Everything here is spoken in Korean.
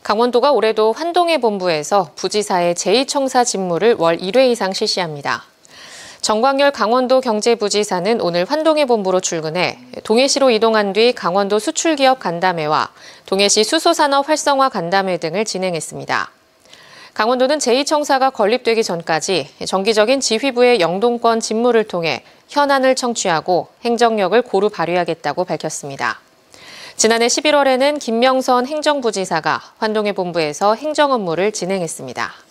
강원도가 올해도 환동의 본부에서 부지사의 제2청사 직무를 월 1회 이상 실시합니다. 정광열 강원도 경제부지사는 오늘 환동의 본부로 출근해 동해시로 이동한 뒤 강원도 수출기업 간담회와 동해시 수소산업 활성화 간담회 등을 진행했습니다. 강원도는 제2청사가 건립되기 전까지 정기적인 지휘부의 영동권 직무를 통해 현안을 청취하고 행정력을 고루 발휘하겠다고 밝혔습니다. 지난해 11월에는 김명선 행정부지사가 환동의 본부에서 행정 업무를 진행했습니다.